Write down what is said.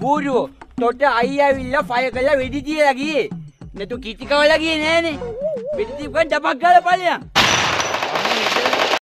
බූරුවෝ තොට අයියා ඇවිල්ලා ෆයර් කරලා වෙඩි තියලා ගියේ. නැතු කිචි කවලා ගියේ නෑනේ. වෙඩි තියපන් ඩබක් ගාලා ඵලයන්.